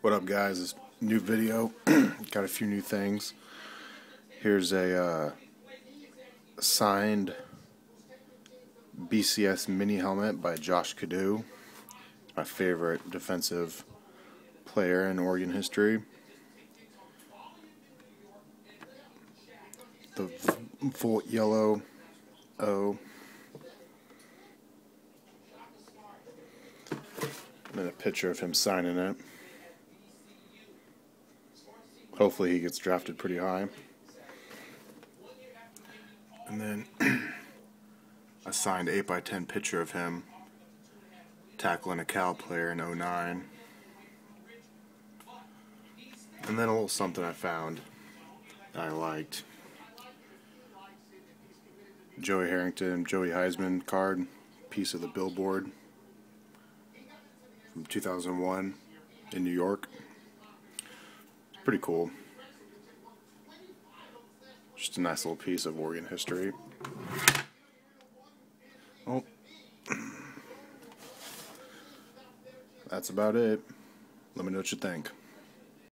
What up, guys? This new video. Got a few new things. Here's a signed BCS mini helmet by Josh Cadeau, my favorite defensive player in Oregon history. The full yellow O. And then a picture of him signing it. Hopefully he gets drafted pretty high. And then a signed 8x10 picture of him tackling a Cal player in 09. And then a little something I found that I liked. Joey Harrington, Joey Heisman card, piece of the billboard from 2001 in New York. Pretty cool. Just a nice little piece of Oregon history. Well, that's about it. Let me know what you think.